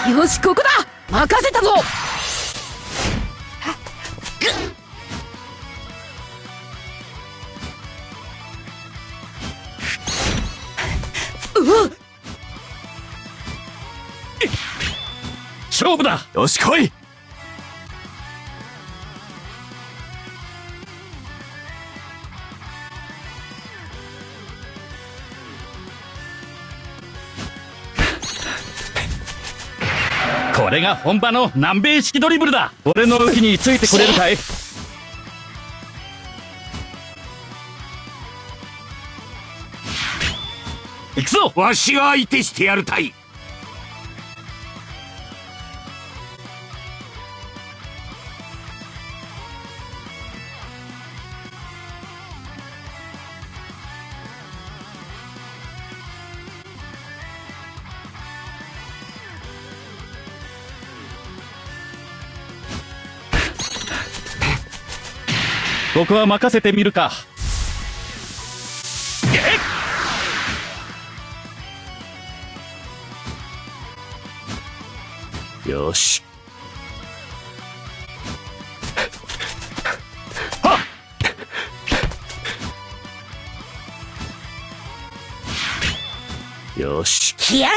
よし、ここだ。任せたぞ。 勝負だ。 よし来い。 これが本場の南米式ドリブルだ。俺の武器についてくれるかい？行くぞ。 わしが相手してやるたい。 ここは任せてみるか。 よし。よし。 来やがれ。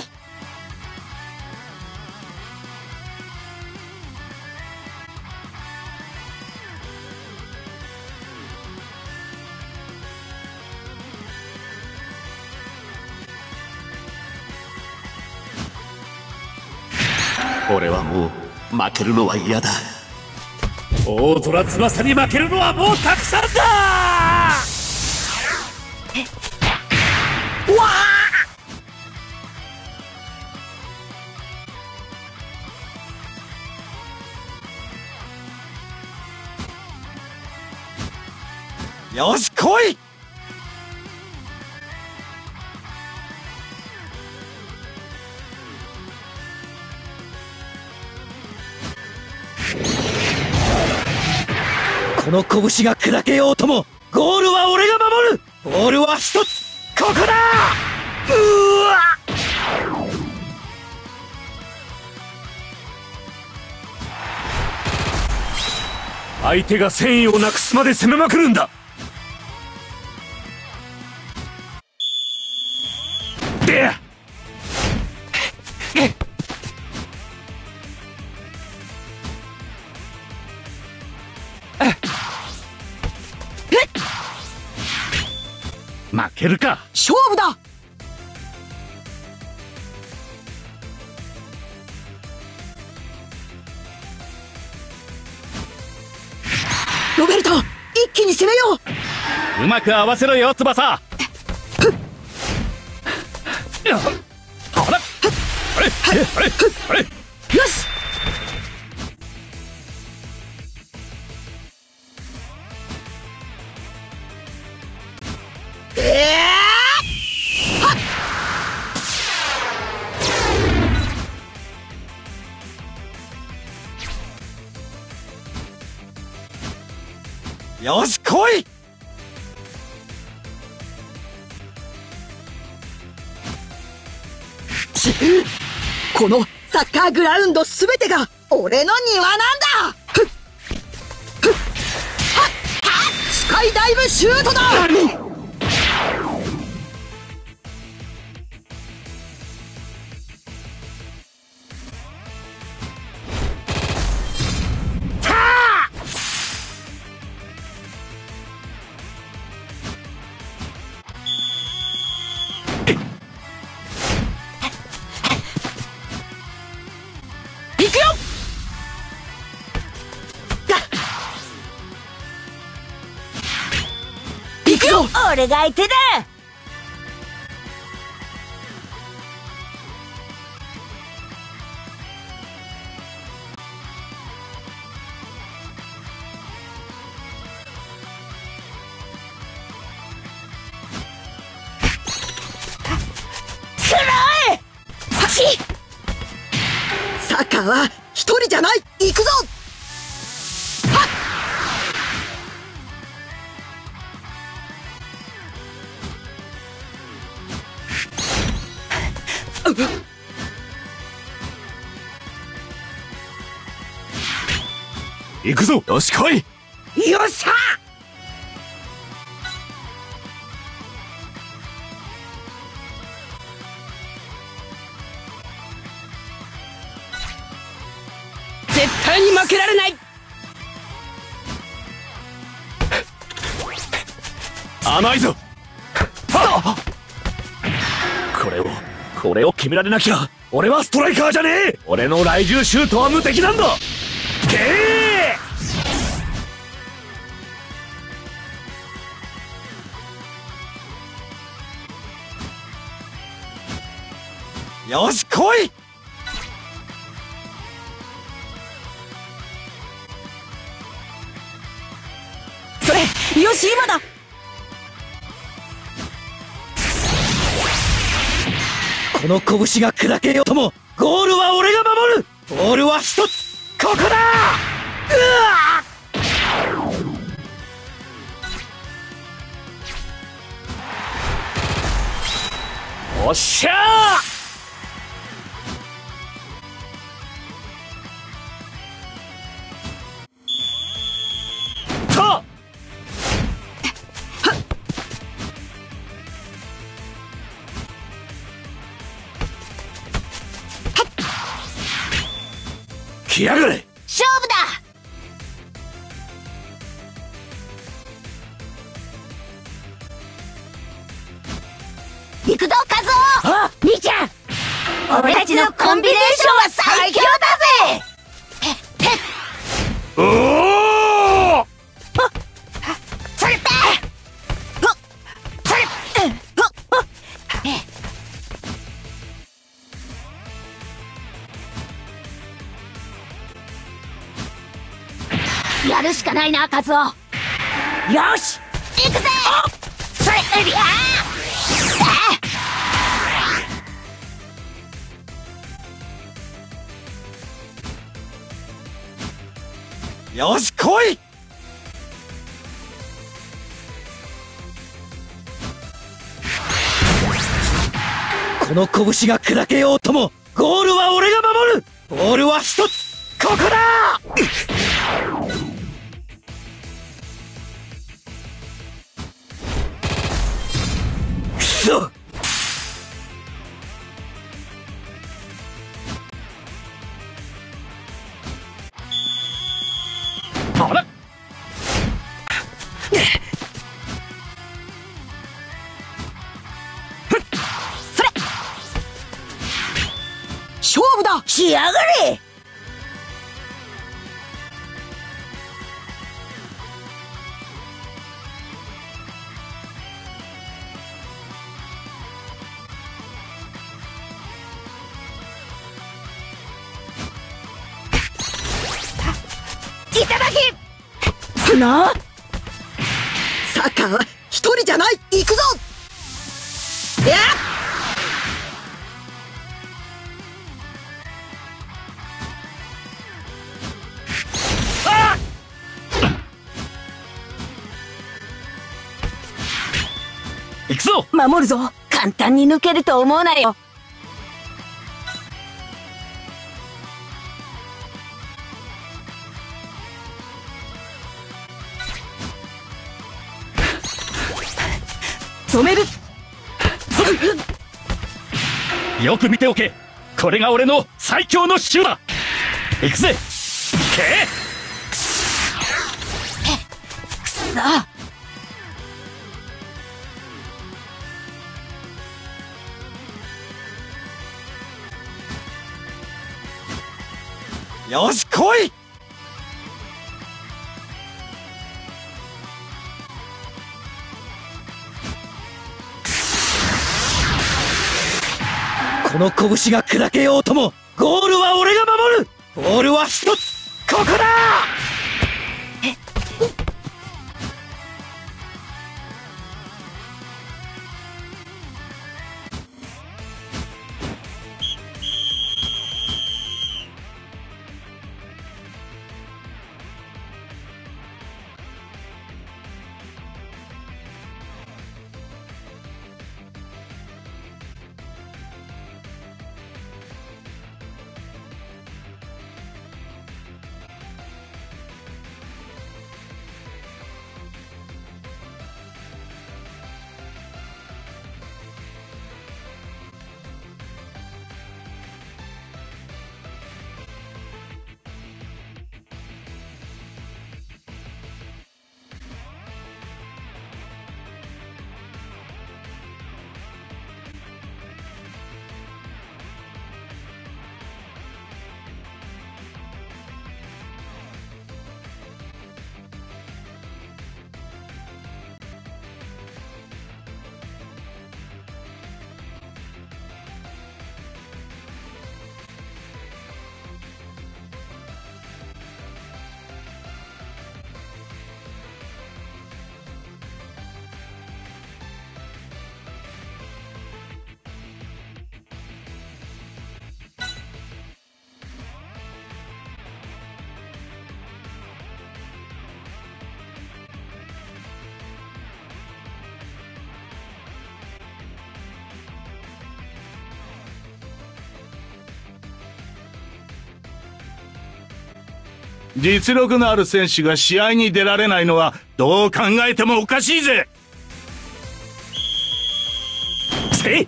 俺はもう負けるのは嫌だ。 大空翼に負けるのはもうたくさんだ。 わあ。よし来い。この拳が砕けようともゴールは俺が守る。ボールは一つ。ここだ。うわっ。相手が戦意をなくすまで攻めまくるんだ。で負けるか。 勝負だ。ロベルト、一気に攻めようまく合わせろよ翼。ほら、あれあれあれ。 う。よし。 よし来い。 このサッカーグラウンドすべてが俺の庭なんだ。スカイダイブシュートだ。行くよ。行くよ。 俺が相手だ。 サッカーは一人じゃない。行くぞ。はっ。 行くぞ。よし来い。 よっしゃ。絶対に負けられない。 甘いぞ。これを決められなきゃ俺はストライカーじゃねえ。俺の雷獣シュートは無敵なんだ。けー。よし来い。 それよし今だ。 この拳が砕けようともゴールは俺が守る。ボールは一つ。ここだ。おっしゃーと来やがれ。 勝負だ。行くぞカズオ。兄ちゃん、俺たちのコンビネーションは最強だぜ。 おお。 下げて。下げて。やるしかないなカズオ。よし行くぜ。それよし来い。この拳が砕けようともゴールは俺が守る。ボールは一つ。ここだ。くそ。 あらそれ勝負だ。しやがれ。いただきな。サッカーは一人じゃない。行くぞ。やっ行くぞ。 守るぞ。簡単に抜けると思うなよ。止める。 よく見ておけ。これが俺の最強のシューだ。行くぜ。けくそ。 よし来い。この拳が砕けようともゴールは俺が守る。ボールは一つ。ここだ。 実力のある選手が試合に出られないのはどう考えてもおかしいぜ。 せい。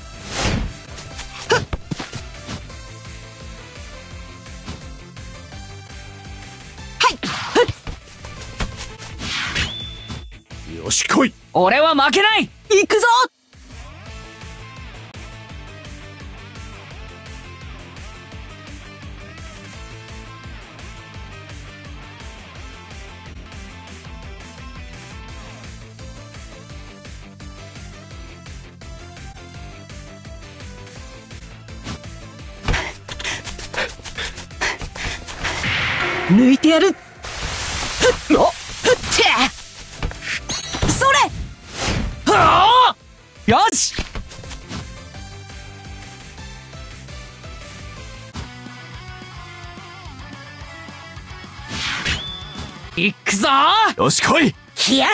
よし来い。 俺は負けない。 行くぞ。抜いてやる。 おっそれ。 はあ、よし。行くぞ。 よし来い。 来やがれ。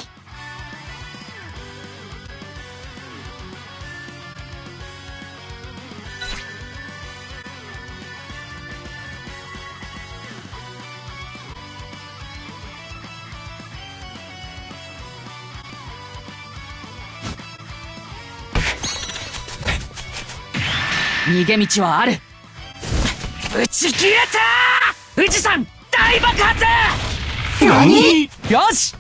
逃げ道はある。打ち切れた。富士山大爆発。 何？ よし。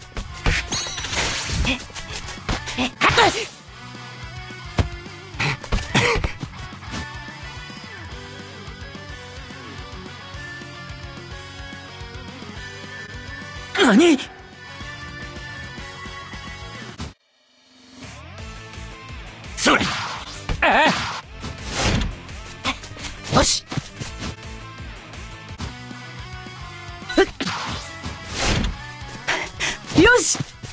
何？ それ。 よし。よし。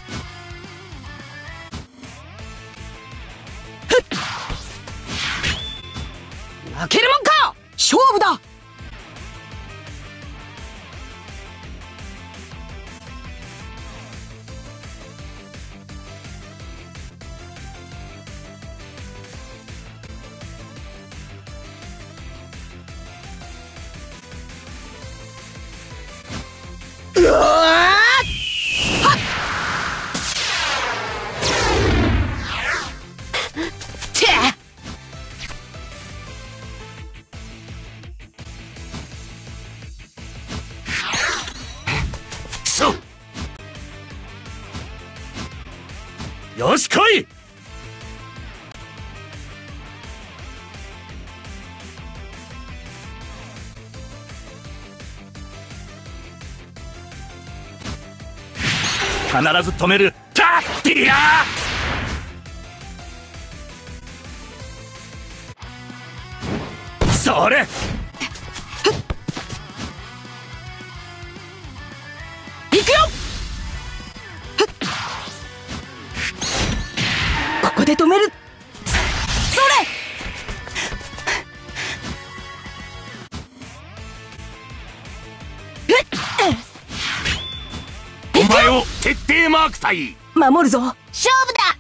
負けるもんか。 勝負だ。うわー！てっ！ そう。よし来い。必ず止める。タッティア。それ。 行くよ。ここで止める。それ。 お前を徹底マーク隊。 守るぞ。勝負だ。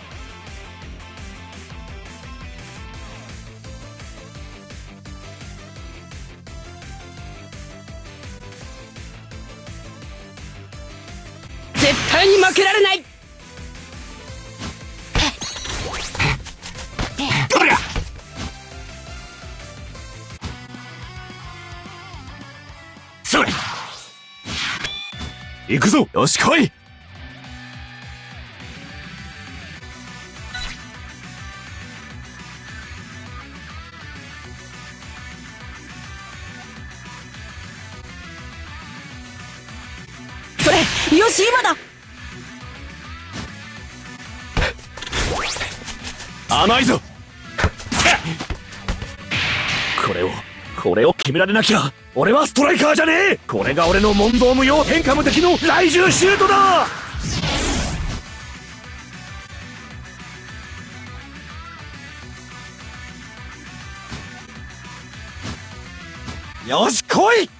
絶対に負けられない。 こりゃ。それ。 行くぞ。よし来い。 それ。よし今だ。 甘いぞ。 これを決められなきゃ俺はストライカーじゃねえ。これが俺の問答無用天下無敵の来獣シュートだ。 よし来い。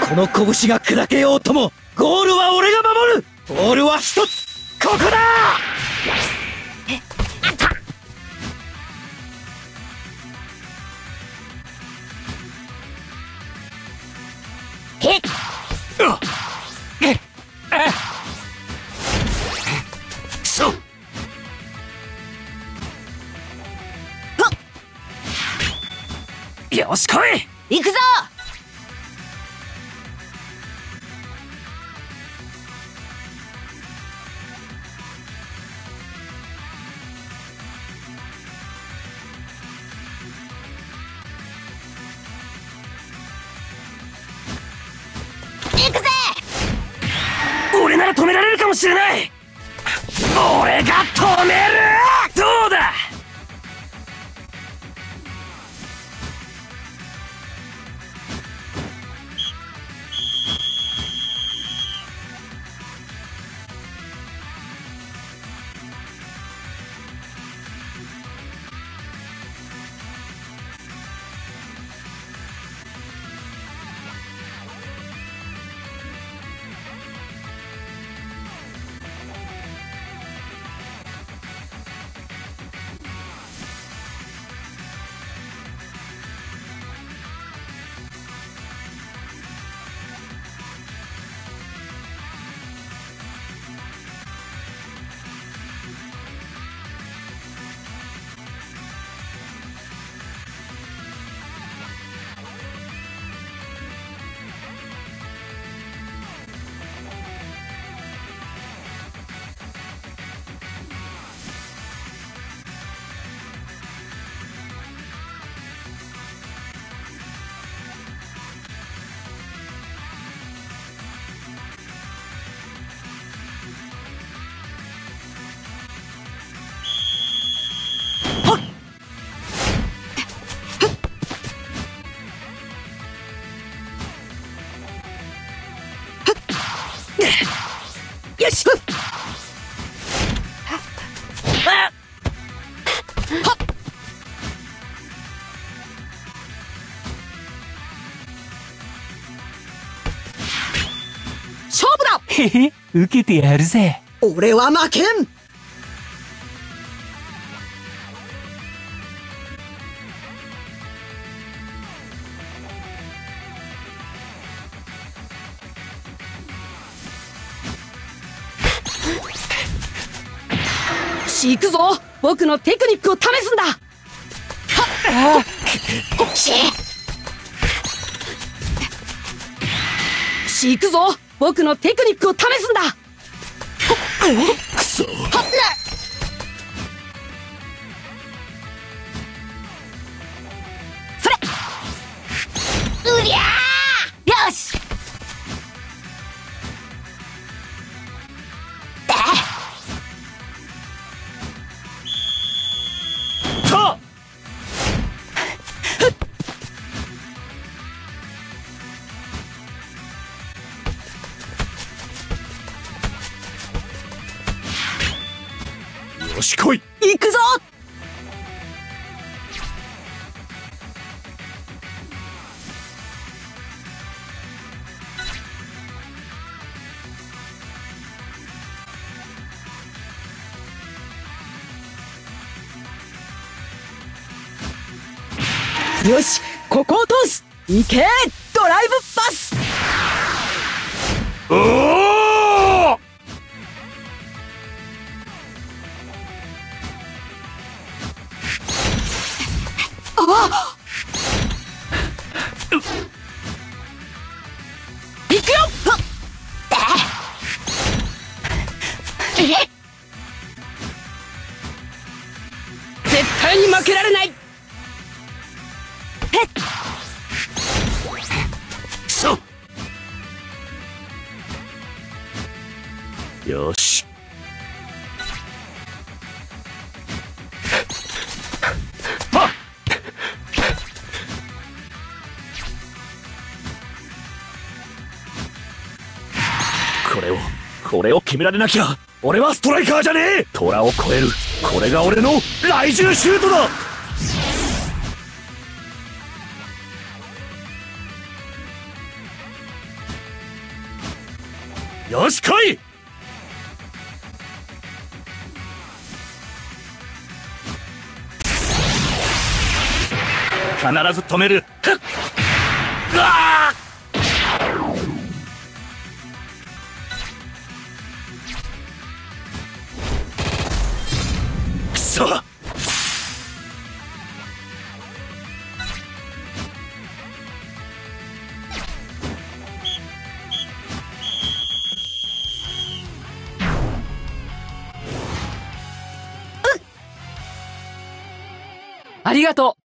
この拳が砕けようともゴールは俺が守る。ボールは一つ、ここだ。 よし来い。 行くぞ。行くぜ。 俺なら止められるかもしれない。俺が止める。どうだ。 よし。勝負だ。 へへ、受けてやるぜ。 俺は負けん。行くぞ。僕のテクニックを試すんだ。はっ、行くぞ。僕のテクニックを試すんだ。 くそ。 はっそれ。うりゃー。よし。 よし来い。 行くぞ。よし、ここを通す。行け、ドライブパス。 おお。 あ、行くよ。絶対に負けられない。 そう。よし。これを決められなきゃ俺はストライカーじゃねえ。虎を超える。これが俺の雷獣シュートだ。 よし来い。必ず止める。ふっ、うわー、くそ。 ありがとう。